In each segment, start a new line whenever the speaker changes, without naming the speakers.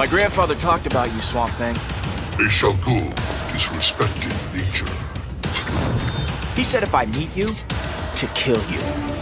My grandfather talked about you, Swamp Thing.
A shall go disrespecting nature.
He said if I meet you, to kill you.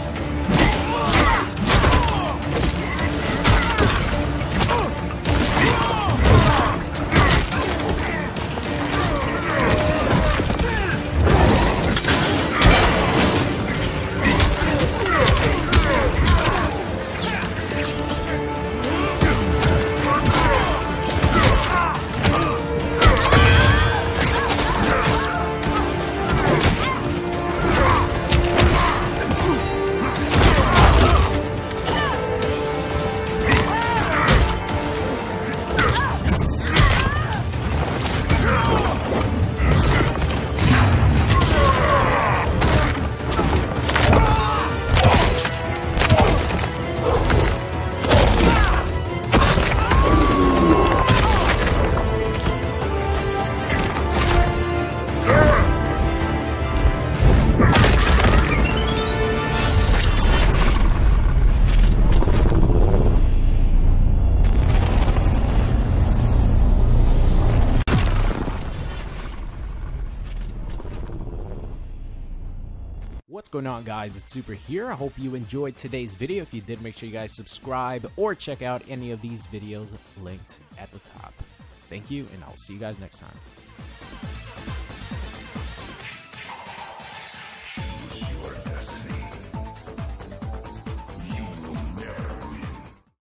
What's going on, guys? It's Super here. I hope you enjoyed today's video. If you did, make sure you guys subscribe or check out any of these videos linked at the top. Thank you, and I'll see you guys next time.